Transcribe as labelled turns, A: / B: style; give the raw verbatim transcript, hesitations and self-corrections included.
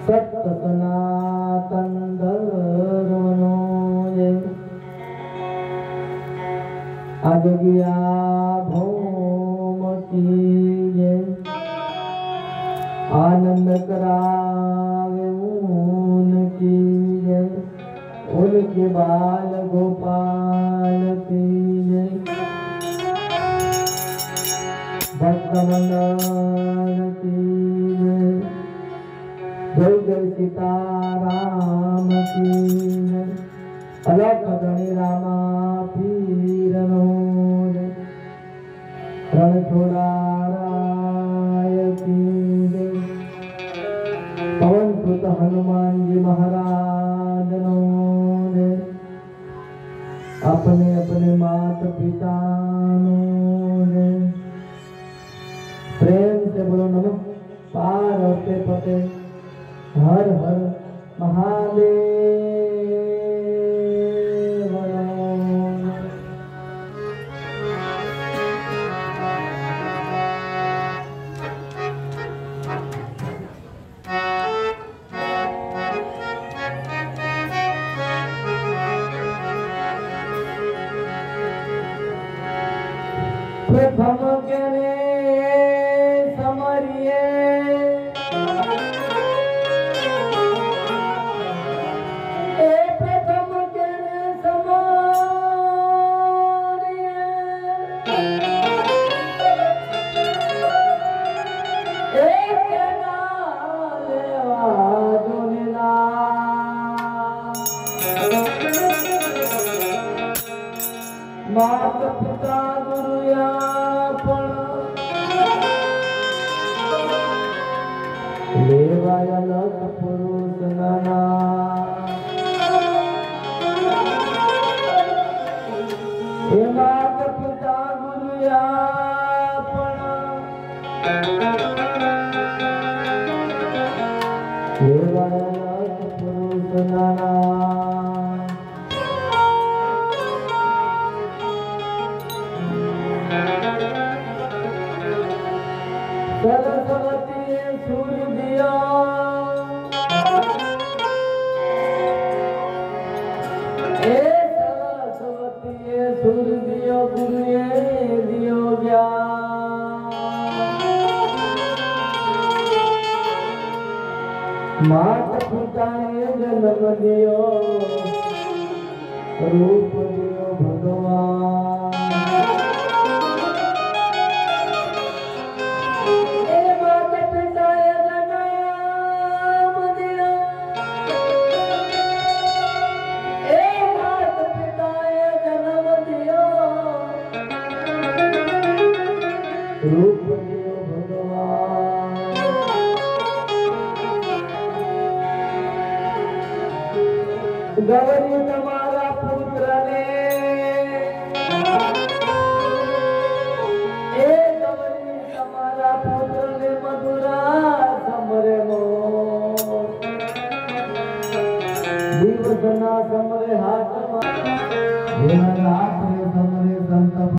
A: सत्य सनातन धर्मनो जय। आजगिया भौम की जय। आनंद करावे उनकी जय। उनके बाल गोपाल की जय। भक्तमंडल की जय। जय जय सीताराम की जय। अलख धनी रामा पीरनो जय। रण छोड़ाराय की जय। पवन सुत हनुमान जी महाराज नो जय। अपने अपने मात पिता नो जय। प्रेम से बोलो नमः पार्वती पते हर हर महादेव। प्रथम के समरिए ए प्रथम के समरिए एक नाले वाजुना मात पिता गुरुया लेवाया लख पुरुष नाना हे मात पिता गुरुया लेवाया लख पुरुष नाना सरस्वती सूर्य दिया ए सरस्वती सूर्य दियो गुरुए दियो ज्ञान। मात पिता ने जन्म दियो रूप दियो भगवान। रूप दियो भगवान। गौरी तुम्हारा पुत्र ने ए गौरी तुम्हारा पुत्र ने मधुरा समरे मो दिवसना समरे हाथ में हाथ